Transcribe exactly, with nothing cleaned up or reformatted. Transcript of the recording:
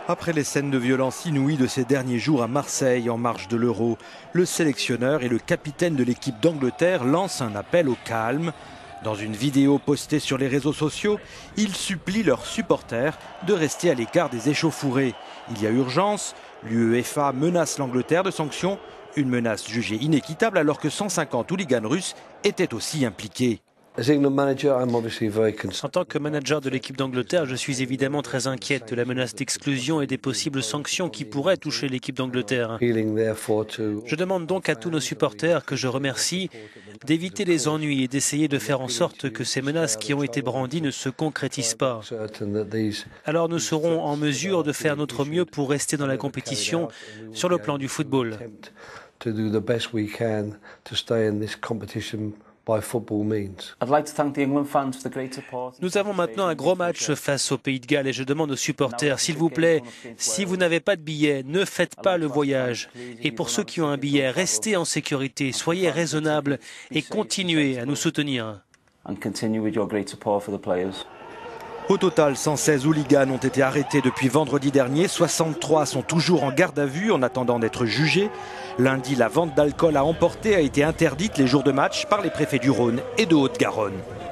Après les scènes de violence inouïes de ces derniers jours à Marseille en marge de l'Euro, le sélectionneur et le capitaine de l'équipe d'Angleterre lancent un appel au calme. Dans une vidéo postée sur les réseaux sociaux, ils supplient leurs supporters de rester à l'écart des échauffourées. Il y a urgence, l'UEFA menace l'Angleterre de sanctions, une menace jugée inéquitable alors que cent cinquante hooligans russes étaient aussi impliqués. En tant que manager de l'équipe d'Angleterre, je suis évidemment très inquiète de la menace d'exclusion et des possibles sanctions qui pourraient toucher l'équipe d'Angleterre. Je demande donc à tous nos supporters, que je remercie, d'éviter les ennuis et d'essayer de faire en sorte que ces menaces qui ont été brandies ne se concrétisent pas. Alors nous serons en mesure de faire notre mieux pour rester dans la compétition sur le plan du football. Nous avons maintenant un gros match face au Pays de Galles et je demande aux supporters, s'il vous plaît, si vous n'avez pas de billet, ne faites pas le voyage. Et pour ceux qui ont un billet, restez en sécurité, soyez raisonnables et continuez à nous soutenir. Au total, cent seize hooligans ont été arrêtés depuis vendredi dernier. soixante-trois sont toujours en garde à vue en attendant d'être jugés. Lundi, la vente d'alcool à emporter a été interdite les jours de match par les préfets du Rhône et de Haute-Garonne.